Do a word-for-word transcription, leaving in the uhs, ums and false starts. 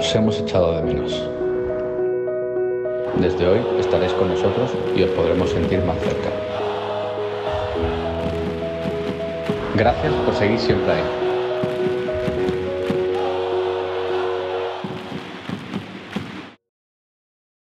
Os hemos echado de menos. Desde hoy estaréis con nosotros y os podremos sentir más cerca. Gracias por seguir siempre ahí.